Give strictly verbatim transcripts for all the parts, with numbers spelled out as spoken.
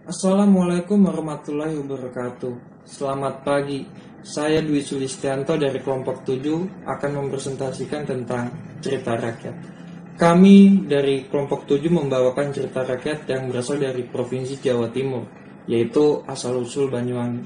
Assalamualaikum warahmatullahi wabarakatuh. Selamat pagi. Saya Dwi Sulistianto dari kelompok tujuh akan mempresentasikan tentang cerita rakyat. Kami dari kelompok tujuh membawakan cerita rakyat yang berasal dari Provinsi Jawa Timur, yaitu asal-usul Banyuwangi.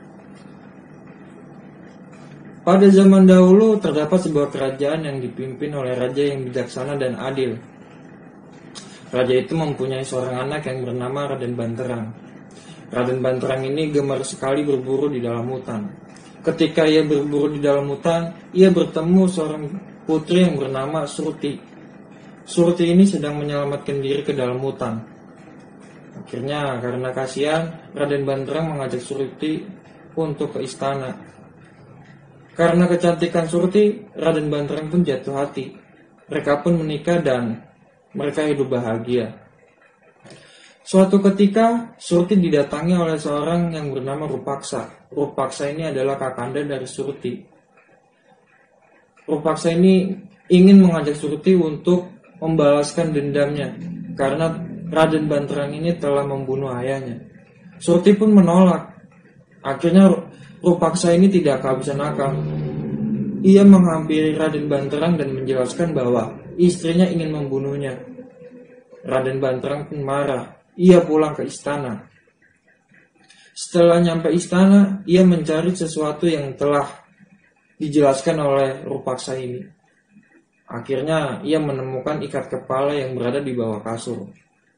Pada zaman dahulu terdapat sebuah kerajaan yang dipimpin oleh raja yang bijaksana dan adil. Raja itu mempunyai seorang anak yang bernama Raden Banterang. Raden Banterang ini gemar sekali berburu di dalam hutan. Ketika ia berburu di dalam hutan, ia bertemu seorang putri yang bernama Surti. Surti ini sedang menyelamatkan diri ke dalam hutan. Akhirnya karena kasihan, Raden Banterang mengajak Surti untuk ke istana. Karena kecantikan Surti, Raden Banterang pun jatuh hati. Mereka pun menikah dan mereka hidup bahagia. Suatu ketika, Surti didatangi oleh seorang yang bernama Rupaksa. Rupaksa ini adalah kakanda dari Surti. Rupaksa ini ingin mengajak Surti untuk membalaskan dendamnya karena Raden Banterang ini telah membunuh ayahnya. Surti pun menolak. Akhirnya Rupaksa ini tidak kehabisan akal. Ia menghampiri Raden Banterang dan menjelaskan bahwa istrinya ingin membunuhnya. Raden Banterang pun marah. Ia pulang ke istana. Setelah nyampe istana, ia mencari sesuatu yang telah dijelaskan oleh Rupaksa ini. Akhirnya ia menemukan ikat kepala yang berada di bawah kasur.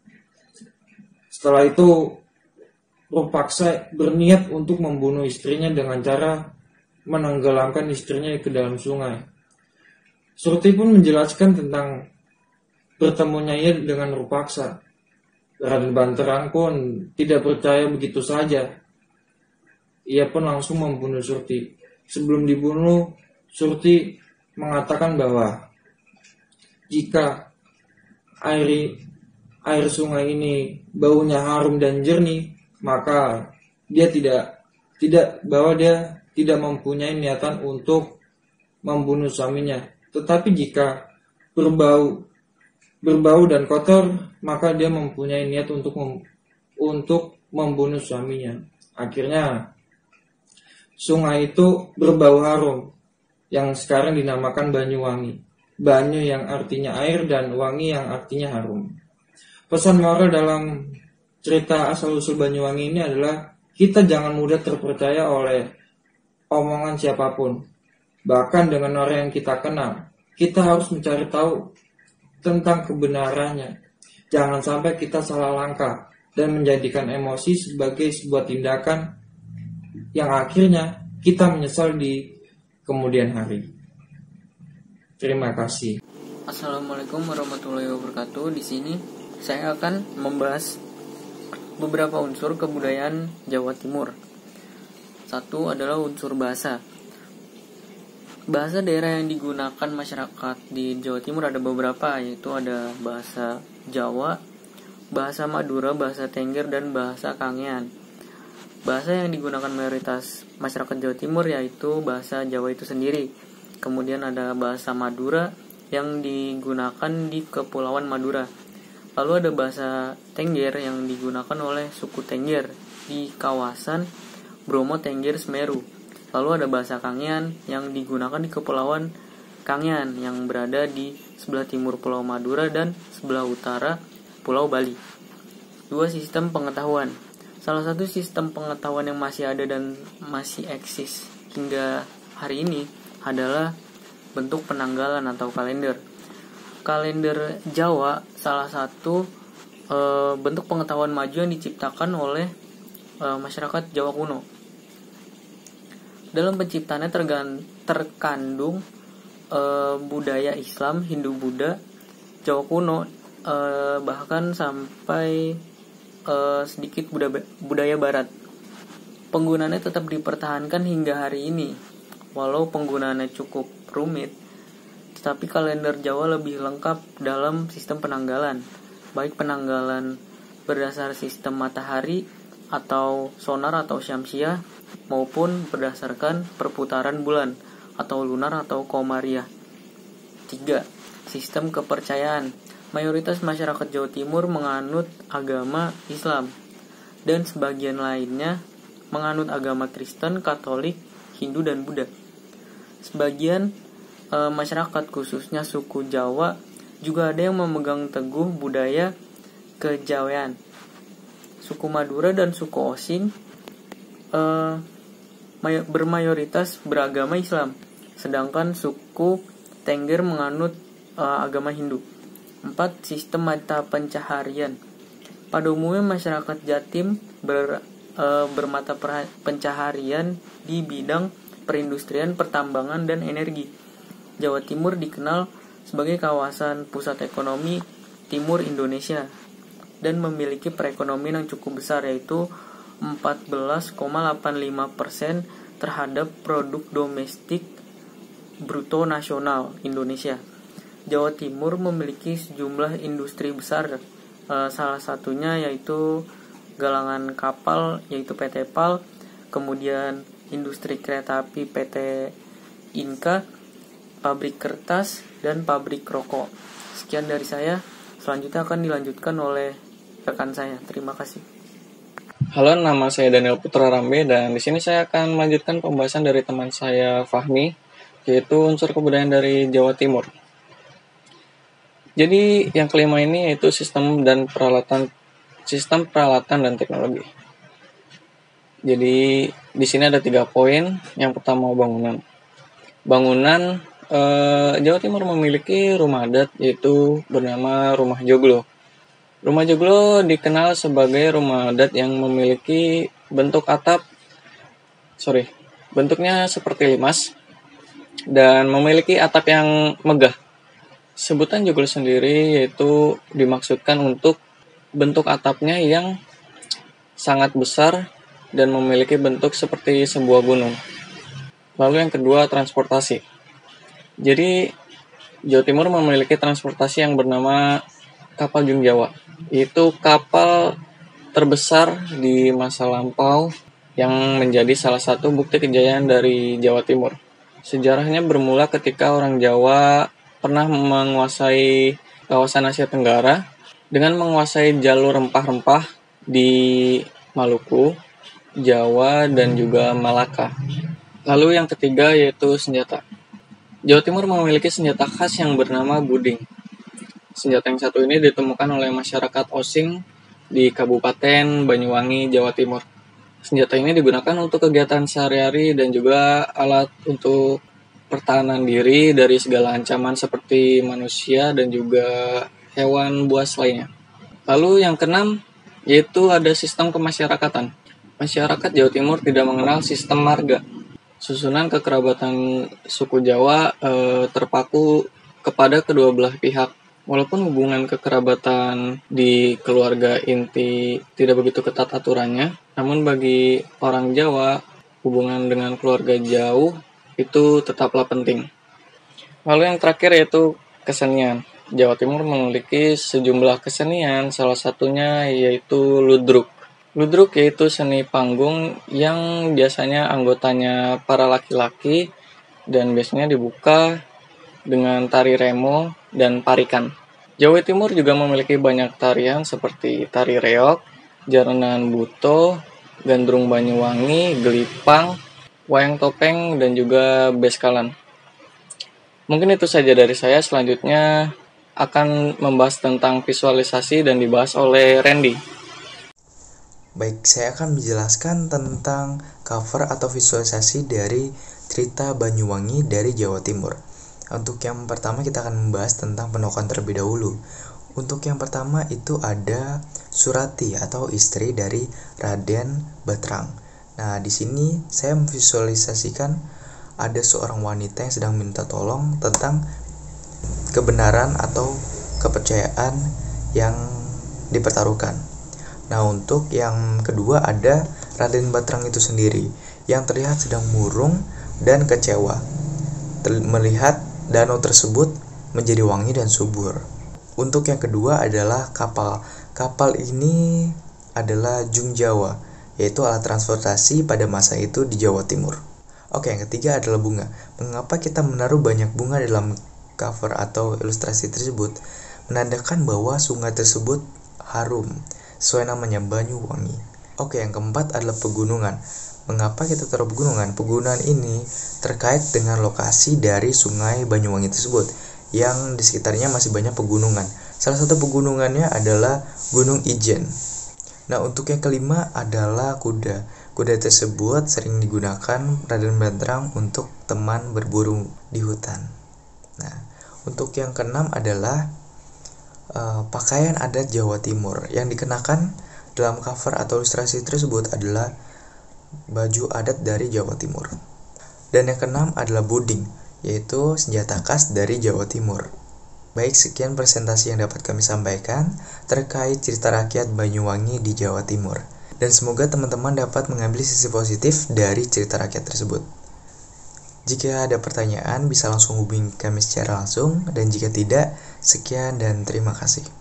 Setelah itu, Rupaksa berniat untuk membunuh istrinya dengan cara menenggelamkan istrinya ke dalam sungai. Surti pun menjelaskan tentang bertemunya ia dengan Rupaksa. Raden Banterang pun tidak percaya begitu saja. Ia pun langsung membunuh Surti. Sebelum dibunuh, Surti mengatakan bahwa jika air air sungai ini baunya harum dan jernih, maka dia tidak tidak bahwa dia tidak mempunyai niatan untuk membunuh suaminya. Tetapi jika berbau berbau dan kotor, maka dia mempunyai niat untuk mem, untuk membunuh suaminya. Akhirnya sungai itu berbau harum yang sekarang dinamakan Banyuwangi. Banyu yang artinya air dan wangi yang artinya harum. Pesan moral dalam cerita asal-usul Banyuwangi ini adalah kita jangan mudah terpercaya oleh omongan siapapun. Bahkan dengan orang yang kita kenal, kita harus mencari tahu tentang kebenarannya. Jangan sampai kita salah langkah dan menjadikan emosi sebagai sebuah tindakan yang akhirnya kita menyesal di kemudian hari. Terima kasih. Assalamualaikum warahmatullahi wabarakatuh. Di sini saya akan membahas beberapa unsur kebudayaan Jawa Timur. Satu adalah unsur bahasa. Bahasa daerah yang digunakan masyarakat di Jawa Timur ada beberapa, yaitu ada bahasa Jawa, bahasa Madura, bahasa Tengger, dan bahasa Kangean. Bahasa yang digunakan mayoritas masyarakat Jawa Timur yaitu bahasa Jawa itu sendiri. Kemudian ada bahasa Madura yang digunakan di Kepulauan Madura. Lalu ada bahasa Tengger yang digunakan oleh suku Tengger di kawasan Bromo Tengger Semeru. Lalu ada bahasa Kangean yang digunakan di Kepulauan Kangean yang berada di sebelah timur Pulau Madura dan sebelah utara Pulau Bali. Dua sistem pengetahuan. Salah satu sistem pengetahuan yang masih ada dan masih eksis hingga hari ini adalah bentuk penanggalan atau kalender. Kalender Jawa salah satu e, bentuk pengetahuan maju yang diciptakan oleh e, masyarakat Jawa kuno. Dalam penciptaannya tergan, terkandung e, budaya Islam, Hindu-Buddha, Jawa kuno, e, bahkan sampai e, sedikit budaya, budaya Barat. Penggunaannya tetap dipertahankan hingga hari ini, walau penggunaannya cukup rumit. Tetapi kalender Jawa lebih lengkap dalam sistem penanggalan, baik penanggalan berdasar sistem matahari atau sonar atau syamsiah, maupun berdasarkan perputaran bulan atau lunar atau komariah. Tiga. Sistem kepercayaan. Mayoritas masyarakat Jawa Timur menganut agama Islam. dan sebagian lainnya menganut agama Kristen, Katolik, Hindu, dan Buddha. Sebagian e, masyarakat khususnya suku Jawa juga ada yang memegang teguh budaya kejawean. Suku Madura dan suku Osing e, may- bermayoritas beragama Islam, sedangkan suku Tengger menganut e, agama Hindu. Empat. Sistem mata pencaharian. Pada umumnya masyarakat Jatim ber, e, bermata pencaharian di bidang perindustrian, pertambangan, dan energi. Jawa Timur dikenal sebagai kawasan pusat ekonomi timur Indonesia dan memiliki perekonomian yang cukup besar, yaitu empat belas koma delapan lima persen terhadap produk domestik bruto nasional Indonesia. Jawa Timur memiliki sejumlah industri besar, e, salah satunya yaitu galangan kapal yaitu P T PAL, kemudian industri kereta api P T Inka, pabrik kertas, dan pabrik rokok. Sekian dari saya, selanjutnya akan dilanjutkan oleh rekan saya. Terima kasih. Halo, nama saya Daniel Putra Rambe, dan di sini saya akan melanjutkan pembahasan dari teman saya Fahmi, yaitu unsur kebudayaan dari Jawa Timur. Jadi yang kelima ini yaitu sistem dan peralatan sistem peralatan dan teknologi. Jadi di sini ada tiga poin. Yang pertama bangunan. Bangunan eh, Jawa Timur memiliki rumah adat yaitu bernama Rumah Joglo. Rumah Joglo dikenal sebagai rumah adat yang memiliki bentuk atap, sorry, bentuknya seperti limas dan memiliki atap yang megah. Sebutan Joglo sendiri yaitu dimaksudkan untuk bentuk atapnya yang sangat besar dan memiliki bentuk seperti sebuah gunung. Lalu yang kedua, transportasi. Jadi Jawa Timur memiliki transportasi yang bernama kapal Jung Jawa. Itu kapal terbesar di masa lampau yang menjadi salah satu bukti kejayaan dari Jawa Timur. Sejarahnya bermula ketika orang Jawa pernah menguasai kawasan Asia Tenggara dengan menguasai jalur rempah-rempah di Maluku, Jawa, dan juga Malaka. Lalu yang ketiga yaitu senjata. Jawa Timur memiliki senjata khas yang bernama buding. Senjata yang satu ini ditemukan oleh masyarakat Osing di Kabupaten Banyuwangi, Jawa Timur. Senjata ini digunakan untuk kegiatan sehari-hari dan juga alat untuk pertahanan diri dari segala ancaman seperti manusia dan juga hewan buas lainnya. Lalu yang keenam yaitu ada sistem kemasyarakatan. Masyarakat Jawa Timur tidak mengenal sistem marga. Susunan kekerabatan suku Jawa e, terpaku kepada kedua belah pihak. Walaupun hubungan kekerabatan di keluarga inti tidak begitu ketat aturannya, namun bagi orang Jawa, hubungan dengan keluarga jauh itu tetaplah penting. Lalu yang terakhir yaitu kesenian. Jawa Timur memiliki sejumlah kesenian, salah satunya yaitu ludruk. Ludruk yaitu seni panggung yang biasanya anggotanya para laki-laki dan biasanya dibuka dengan tari remo dan parikan. Jawa Timur juga memiliki banyak tarian seperti tari reog, jaranan buto, gandrung Banyuwangi, gelipang, wayang topeng, dan juga beskalan. Mungkin itu saja dari saya. Selanjutnya akan membahas tentang visualisasi dan dibahas oleh Randy. Baik, saya akan menjelaskan tentang cover atau visualisasi dari cerita Banyuwangi dari Jawa Timur. Untuk yang pertama kita akan membahas tentang penokohan terlebih dahulu. Untuk yang pertama itu ada Surati atau istri dari Raden Batrang. Nah, di sini saya memvisualisasikan ada seorang wanita yang sedang minta tolong tentang kebenaran atau kepercayaan yang dipertaruhkan. Nah, untuk yang kedua ada Raden Batrang itu sendiri yang terlihat sedang murung dan kecewa Ter- melihat danau tersebut menjadi wangi dan subur. Untuk yang kedua adalah kapal. Kapal ini adalah Jung Jawa, yaitu alat transportasi pada masa itu di Jawa Timur. Oke, yang ketiga adalah bunga. Mengapa kita menaruh banyak bunga dalam cover atau ilustrasi tersebut? Menandakan bahwa sungai tersebut harum, sesuai namanya Banyuwangi. Oke, yang keempat adalah pegunungan. Mengapa kita taruh pegunungan? Pegunungan ini terkait dengan lokasi dari Sungai Banyuwangi tersebut, yang di sekitarnya masih banyak pegunungan. Salah satu pegunungannya adalah Gunung Ijen. Nah, untuk yang kelima adalah kuda. Kuda tersebut sering digunakan Raden Banterang untuk teman berburu di hutan. Nah, untuk yang keenam adalah uh, pakaian adat Jawa Timur. Yang dikenakan dalam cover atau ilustrasi tersebut adalah baju adat dari Jawa Timur. Dan yang keenam adalah buding, yaitu senjata khas dari Jawa Timur. Baik, sekian presentasi yang dapat kami sampaikan terkait cerita rakyat Banyuwangi di Jawa Timur. Dan semoga teman-teman dapat mengambil sisi positif dari cerita rakyat tersebut. Jika ada pertanyaan, bisa langsung hubungi kami secara langsung. Dan jika tidak, sekian dan terima kasih.